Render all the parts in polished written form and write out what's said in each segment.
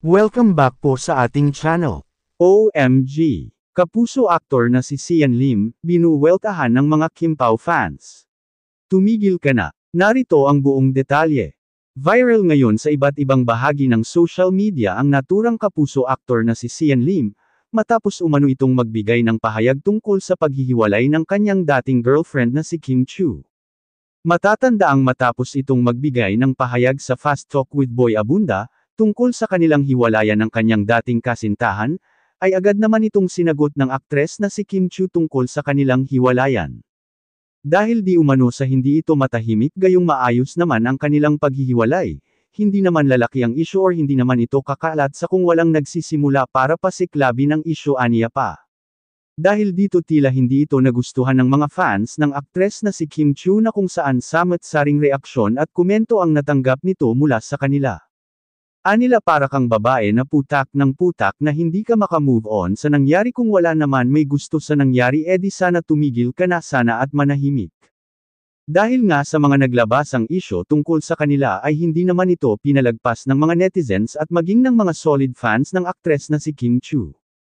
Welcome back po sa ating channel. OMG! Kapuso aktor na si Sian Lim, binuweltahan ng mga Kim Pao fans. Tumigil ka na. Narito ang buong detalye. Viral ngayon sa iba't ibang bahagi ng social media ang naturang kapuso aktor na si Sian Lim, matapos umano itong magbigay ng pahayag tungkol sa paghihiwalay ng kanyang dating girlfriend na si Kim Chiu. Matatandaang matapos itong magbigay ng pahayag sa Fast Talk with Boy Abunda, tungkol sa kanilang hiwalayan ng kanyang dating kasintahan, ay agad naman itong sinagot ng aktres na si Kim Chiu tungkol sa kanilang hiwalayan. Dahil di umano sa hindi ito matahimik gayong maayos naman ang kanilang paghihiwalay, hindi naman lalaki ang isyu or hindi naman ito kakalat sa kung walang nagsisimula para pasiklabin ang isyu aniya pa. Dahil dito tila hindi ito nagustuhan ng mga fans ng aktres na si Kim Chiu na kung saan samot-saring reaksyon at komento ang natanggap nito mula sa kanila. Anila para kang babae na putak ng putak na hindi ka makamove on sa nangyari kung wala naman may gusto sa nangyari edi sana tumigil ka na sana at manahimik. Dahil nga sa mga naglabasang isyo tungkol sa kanila ay hindi naman ito pinalagpas ng mga netizens at maging ng mga solid fans ng aktres na si Kim Chiu.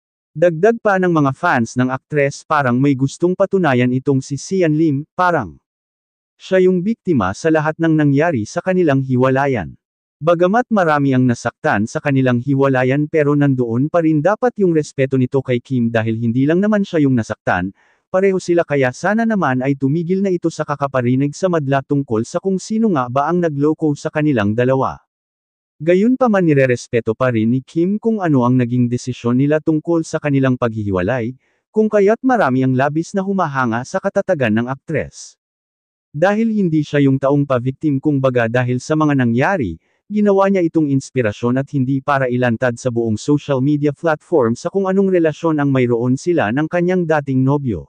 Dagdag pa ng mga fans ng aktres parang may gustong patunayan itong si Sian Lim, parang siya yung biktima sa lahat ng nangyari sa kanilang hiwalayan. Bagamat marami ang nasaktan sa kanilang hiwalayan pero nandoon pa rin dapat yung respeto nito kay Kim dahil hindi lang naman siya yung nasaktan, pareho sila kaya sana naman ay tumigil na ito sa kakaparinig sa madla tungkol sa kung sino nga ba ang nagloko sa kanilang dalawa. Gayunpaman nirerespeto pa rin ni Kim kung ano ang naging desisyon nila tungkol sa kanilang paghihiwalay, kung kaya't marami ang labis na humahanga sa katatagan ng aktres. Dahil hindi siya yung taong pa-victim kumbaga dahil sa mga nangyari, ginawa niya itong inspirasyon at hindi para ilantad sa buong social media platform sa kung anong relasyon ang mayroon sila ng kanyang dating nobyo.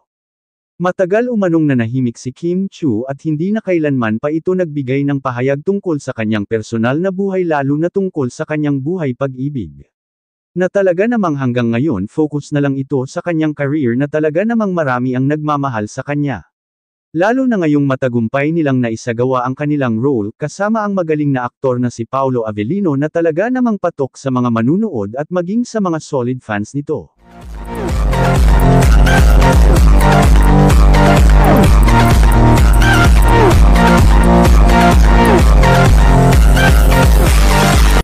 Matagal umanong nanahimik si Kim Chiu at hindi na kailanman pa ito nagbigay ng pahayag tungkol sa kanyang personal na buhay lalo na tungkol sa kanyang buhay pag-ibig. Na talaga namang hanggang ngayon focus na lang ito sa kanyang career na talaga namang marami ang nagmamahal sa kanya. Lalo na ngayong matagumpay nilang naisagawa ang kanilang role kasama ang magaling na aktor na si Paolo Avellino na talaga namang patok sa mga manunood at maging sa mga solid fans nito.